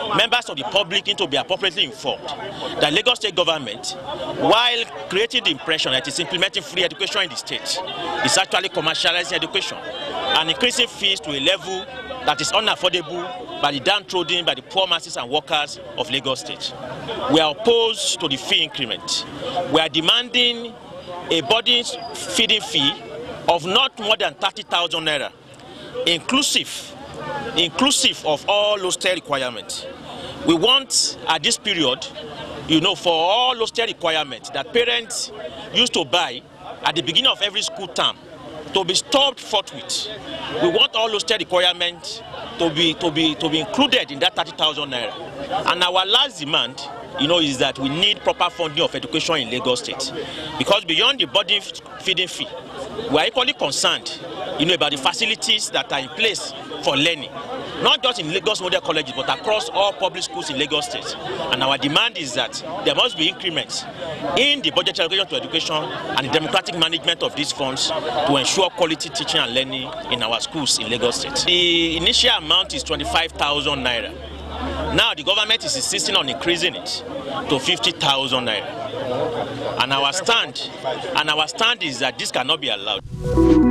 members of the public need to be appropriately informed that Lagos State government, while creating the impression that it's implementing free education in the state, is actually commercializing education and increasing fees to a level that is unaffordable by the downtrodden, by the poor masses and workers of Lagos State. We are opposed to the fee increment. We are demanding a boarding feeding fee of not more than 30,000 naira, inclusive of all hostel requirements. We want at this period, for all hostel requirements that parents used to buy at the beginning of every school term to be stopped forthwith. We want all hostel requirements to be included in that 30,000 naira. And our last demand, is that we need proper funding of education in Lagos State, because beyond the boarding feeding fee, we are equally concerned, about the facilities that are in place for learning, not just in Lagos Model Colleges, but across all public schools in Lagos State. And our demand is that there must be increments in the budget allocation to education and the democratic management of these funds to ensure quality teaching and learning in our schools in Lagos State. The initial amount is 25,000 naira. Now the government is insisting on increasing it to 50,000 naira. And our stand is that this cannot be allowed.